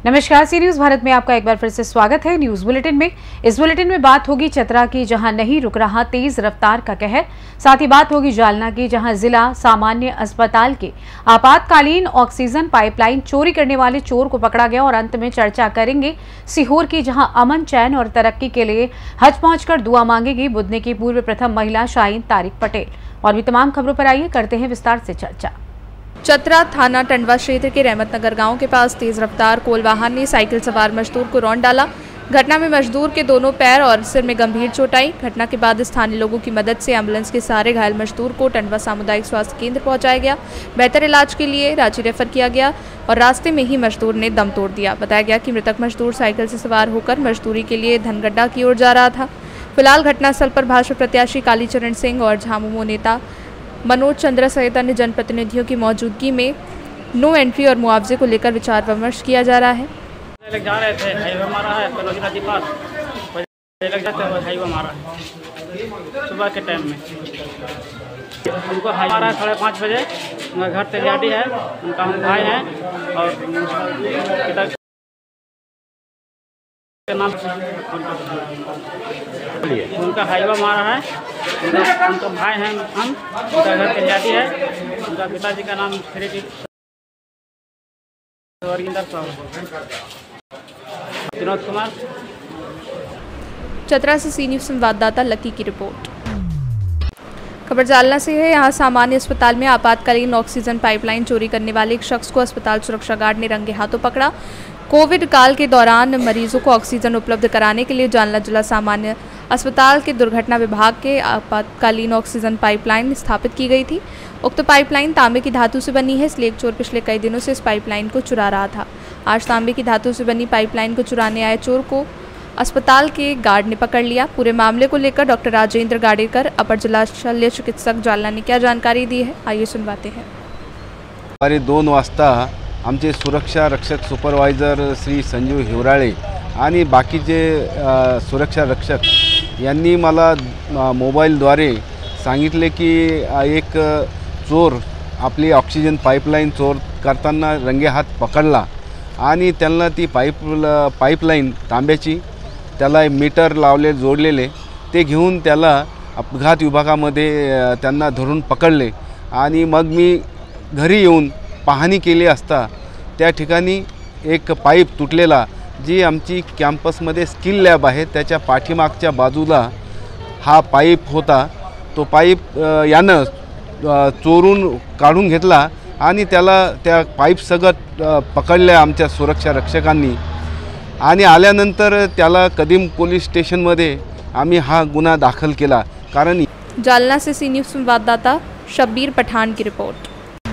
नमस्कार, सी न्यूज भारत में आपका एक बार फिर से स्वागत है। न्यूज बुलेटिन में इस बुलेटिन में बात होगी चतरा की, जहां नहीं रुक रहा तेज रफ्तार का कहर। साथ ही बात होगी जालना की, जहां जिला सामान्य अस्पताल के आपातकालीन ऑक्सीजन पाइपलाइन चोरी करने वाले चोर को पकड़ा गया। और अंत में चर्चा करेंगे सीहोर की, जहां अमन, चैन और तरक्की के लिए हज पहुंचकर दुआ मांगेगी बुधनी की पूर्व प्रथम महिला शाहीन तारिक पटेल। और भी तमाम खबरों पर आइए करते हैं विस्तार से चर्चा। चतरा थाना टंडवा क्षेत्र के रहमतनगर गांव के पास तेज रफ्तार कोल वाहन ने साइकिल सवार मजदूर को रौंद डाला। घटना में मजदूर के दोनों पैर और सिर में गंभीर चोट आई। घटना के बाद स्थानीय लोगों की मदद से एम्बुलेंस के सहारे घायल मजदूर को टंडवा सामुदायिक स्वास्थ्य केंद्र पहुंचाया गया। बेहतर इलाज के लिए रांची रेफर किया गया और रास्ते में ही मजदूर ने दम तोड़ दिया। बताया गया कि मृतक मजदूर साइकिल से सवार होकर मजदूरी के लिए धनगड्डा की ओर जा रहा था। फिलहाल घटनास्थल पर भाजपा प्रत्याशी कालीचरण सिंह और झामुमो नेता मनोज चंद्र सहित अन्य जनप्रतिनिधियों की मौजूदगी में नो एंट्री और मुआवजे को लेकर विचार विमर्श किया जा रहा है। जा रहे थे, हाईवे मारा है नदी पास, लग जाते हैं हाईवे मारा सुबह के टाइम में। उनको हाईवे मारा है 5:30 बजे। उनका घर तेलियाडी है, उनका हम भाई हैं और पिता के नाम उनका हाईवा मारा है। उनका भाई हैं हम, उनका घर तेलियाडी है। उनका पिताजी का नाम विनोद कुमार। चतरा से सी न्यूज संवाददाता लकी की रिपोर्ट। खबर जालना से है। यहाँ सामान्य अस्पताल में आपातकालीन ऑक्सीजन पाइपलाइन चोरी करने वाले एक शख्स को अस्पताल सुरक्षा गार्ड ने रंगे हाथों पकड़ा। कोविड काल के दौरान मरीजों को ऑक्सीजन उपलब्ध कराने के लिए जालना जिला सामान्य अस्पताल के दुर्घटना विभाग के आपातकालीन ऑक्सीजन पाइपलाइन स्थापित की गई थी। उक्त पाइपलाइन तांबे की धातु से बनी है, इसलिए एक चोर पिछले कई दिनों से इस पाइपलाइन को चुरा रहा था। आज तांबे की धातु से बनी पाइपलाइन को चुराने आए चोर को अस्पताल के गार्ड ने पकड़ लिया। पूरे मामले को लेकर डॉक्टर राजेंद्र गाडेकर, अपर जिला शल्य चिकित्सक जालना ने क्या जानकारी दी है, आइए सुनवाते हैं। 2 वाजता आमचे सुरक्षा रक्षक सुपरवायझर श्री संजीव हिवराळे आणि बाकीचे सुरक्षा रक्षक यांनी मला मोबाईलद्वारे सांगितले की एक चोर आपली ऑक्सिजन पाईपलाईन चोर करताना रंगे हात पकडला आणि त्यांना ती पाईपलाईन तांब्याची त्याला मीटर लावले जोडलेले ते घेऊन त्याला अपघात विभागामध्ये त्यांना धरून पकडले। आणि मग मी घरी येऊन पाहणी केली असता त्या ठिकाणी एक पाईप तुटलेला, जी आमची कॅम्पसमध्ये स्किल लॅब आहे त्याच्या पाठीमागच्या बाजूला हा पाईप होता। तो पाईप यानं चोरून काढून घेतला आणि त्याला त्या पाईप सगत पकडल्या आमच्या सुरक्षा रक्षकांनी। आणि आल्यानंतर त्याला कदीम पोलीस स्टेशनमध्ये आम्ही हा गुन्हा दाखल केला। कारण जालना से सी न्यूज संवाददाता शब्बीर पठान की रिपोर्ट।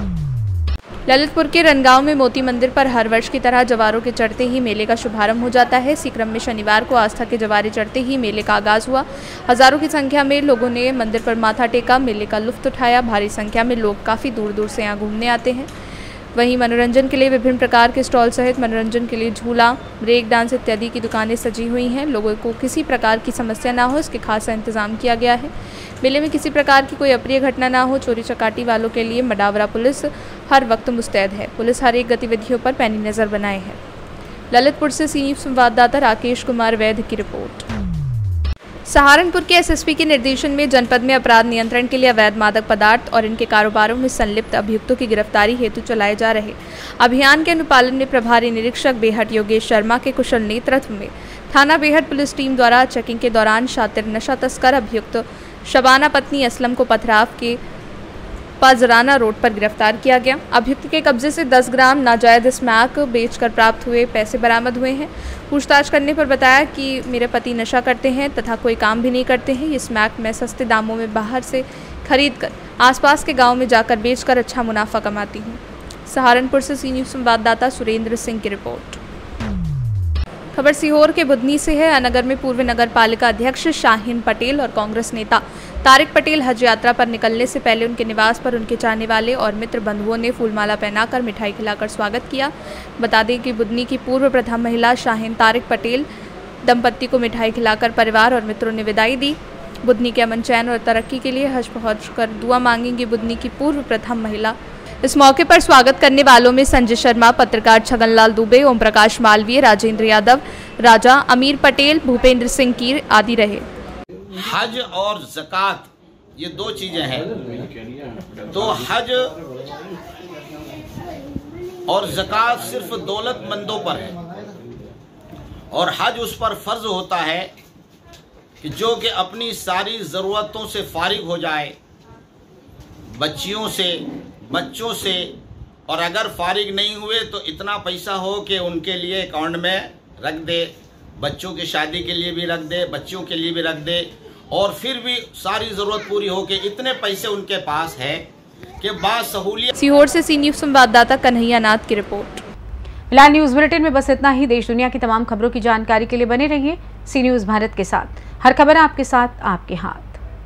ललितपुर के रनगांव में मोती मंदिर पर हर वर्ष की तरह जवारों के चढ़ते ही मेले का शुभारंभ हो जाता है। इसी क्रम में शनिवार को आस्था के जवारे चढ़ते ही मेले का आगाज हुआ। हजारों की संख्या में लोगों ने मंदिर पर माथा टेका, मेले का लुत्फ उठाया। भारी संख्या में लोग काफ़ी दूर दूर से यहाँ घूमने आते हैं। वहीं मनोरंजन के लिए विभिन्न प्रकार के स्टॉल सहित मनोरंजन के लिए झूला, ब्रेक डांस इत्यादि की दुकानें सजी हुई हैं। लोगों को किसी प्रकार की समस्या ना हो, इसके खासा इंतजाम किया गया है। मेले में किसी प्रकार की कोई अप्रिय घटना ना हो, चोरी चकाटी वालों के लिए मडावरा पुलिस हर वक्त मुस्तैद है। पुलिस हर एक गतिविधियों पर पैनी नज़र बनाए है। ललितपुर से सी न्यूज संवाददाता राकेश कुमार वैद्य की रिपोर्ट। सहारनपुर के एसएसपी के निर्देशन में जनपद में अपराध नियंत्रण के लिए अवैध मादक पदार्थ और इनके कारोबारों में संलिप्त अभियुक्तों की गिरफ्तारी हेतु चलाए जा रहे अभियान के अनुपालन में प्रभारी निरीक्षक बेहट योगेश शर्मा के कुशल नेतृत्व में थाना बेहट पुलिस टीम द्वारा चेकिंग के दौरान शातिर नशा तस्कर अभियुक्त शबाना पत्नी असलम को पथराव के पाजराना रोड पर गिरफ्तार किया गया। अभियुक्त के कब्जे से 10 ग्राम नाजायज स्मैक बेचकर प्राप्त हुए पैसे बरामद हुए हैं। पूछताछ करने पर बताया कि मेरे पति नशा करते हैं तथा कोई काम भी नहीं करते हैं। ये स्मैक मैं सस्ते दामों में बाहर से खरीदकर आसपास के गांव में जाकर बेचकर अच्छा मुनाफा कमाती हूँ। सहारनपुर से सी न्यूज संवाददाता सुरेंद्र सिंह की रिपोर्ट। खबर सीहोर के बुधनी से है। अनगर में पूर्व नगर पालिका अध्यक्ष शाहीन पटेल और कांग्रेस नेता तारिक पटेल हज यात्रा पर निकलने से पहले उनके निवास पर उनके चाहने वाले और मित्र बंधुओं ने फूलमाला पहनाकर मिठाई खिलाकर स्वागत किया। बता दें कि बुधनी की पूर्व प्रथम महिला शाहीन तारिक पटेल दंपत्ति को मिठाई खिलाकर परिवार और मित्रों ने विदाई दी। बुधनी के अमन, चैन और तरक्की के लिए हज पहुंचकर दुआ मांगेंगी बुधनी की पूर्व प्रथम महिला इस मौके पर स्वागत करने वालों में संजय शर्मा, पत्रकार छगनलाल दुबे, ओम प्रकाश मालवीय, राजेंद्र यादव, राजा, अमीर पटेल, भूपेंद्र सिंह कीर आदि रहे। हज और ज़कात ये दो चीजें हैं। तो हज और ज़कात सिर्फ दौलतमंदों पर है और हज उस पर फर्ज होता है कि जो कि अपनी सारी ज़रूरतों से फारिग हो जाए, बच्चियों से, बच्चों से, और अगर फारिग नहीं हुए तो इतना पैसा हो कि उनके लिए अकाउंट में रख दे, बच्चों की शादी के लिए भी रख दे, बच्चियों के लिए भी रख दे, और फिर भी सारी ज़रूरत पूरी हो के इतने पैसे उनके पास है कि बासहूलियत। सीहोर से सी न्यूज़ संवाददाता कन्हैया नाथ की रिपोर्ट। फिलहाल न्यूज़ बुलेटिन में बस इतना ही। देश दुनिया की तमाम खबरों की जानकारी के लिए बने रहिए सी न्यूज़ भारत के साथ। हर खबर आपके साथ, आपके हाथ।